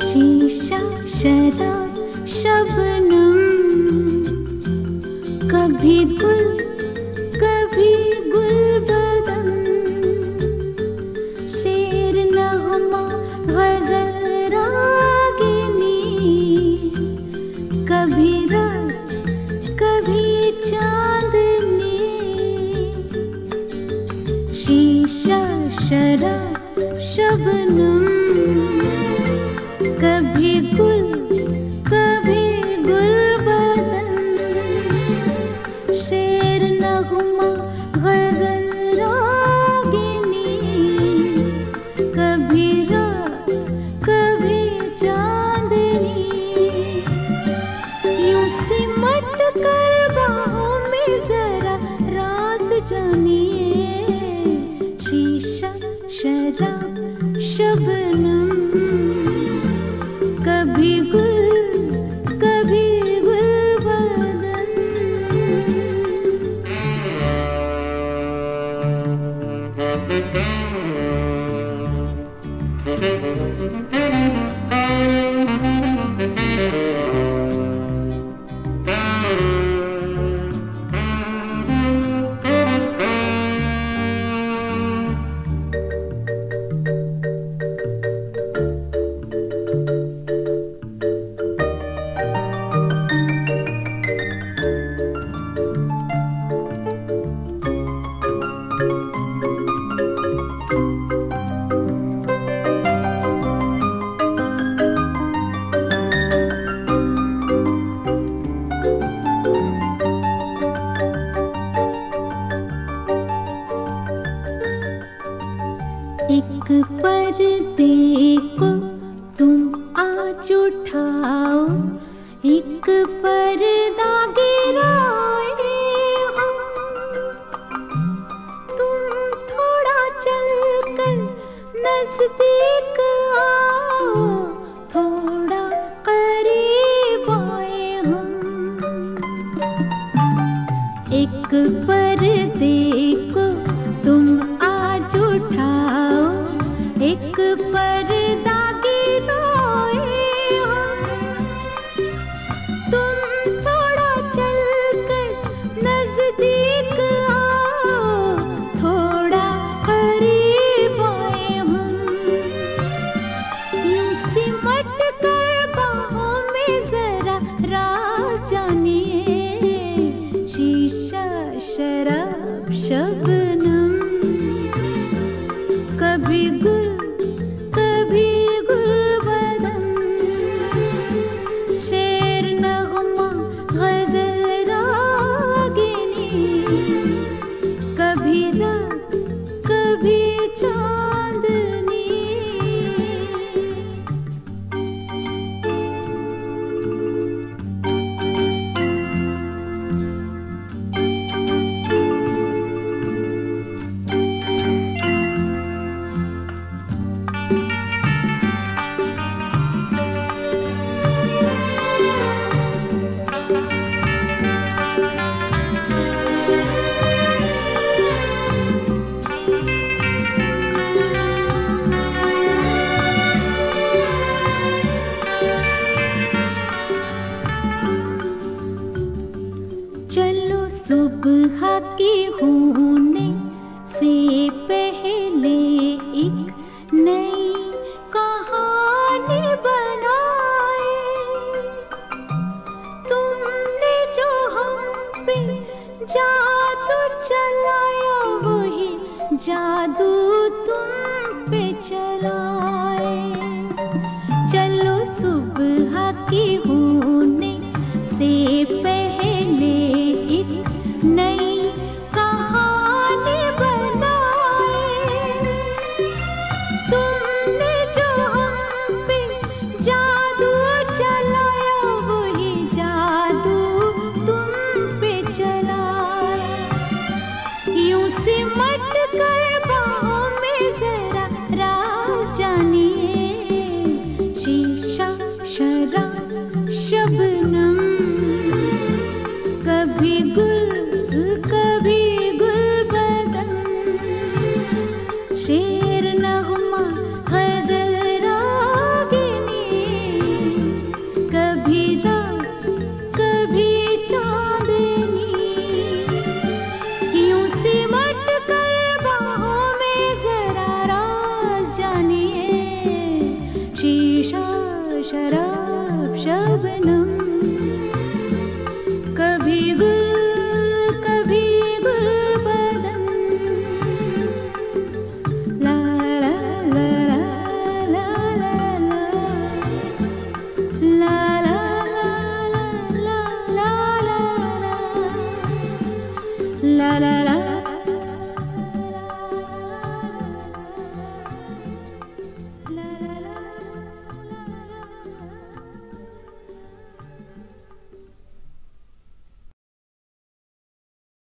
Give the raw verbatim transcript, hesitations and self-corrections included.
शीशा शराब शबनम, कभी गुल कभी गुलबदन, शेर नगमा गजल रागिनी, कभी रात कभी चांदनी। शीशा शराब शबनम, कभी गुल कभी गुलबदन, शेर नगमा गजल रागिनी, कभी रात कभी चांदनी। यूं सिमट कर बाहों में जरा राज जानिए, शीशा शराब शबनम, कभी गुल कभी गुलबदन। एक पर्दे को तुम आज उठाओ, एक पर्दा गिराए हो, तुम थोड़ा चलकर नजदीक आओ, थोड़ा करीब आए हम। एक पर्दे को तुम आज उठाओ, एक पर्दा गिराए हो, तुम थोड़ा चलकर नजदीक आओ, थोड़ा करीब आए हम। यूं सिमट कर बाहों में जरा राज जानिए, शीशा शराब शबनम, कभी गुल कभी गुलबदन, शेर नगमा गजल रागिनी, कभी रात कभी चांदनी। चलो सुबह की होने से पहले एक नई कहानी बनाए, तुमने जो हम पे जादू चलाया, वही जादू तुम पे चलाए। चलो सुबह की होने से पहले एक नई कहानी बनाए, तुमने जो हम पे जादू चलाया, वही जादू तुम पे चलाया। यूं सिमट कर बाहों में जरा राज जानिए, शीशा शराब शब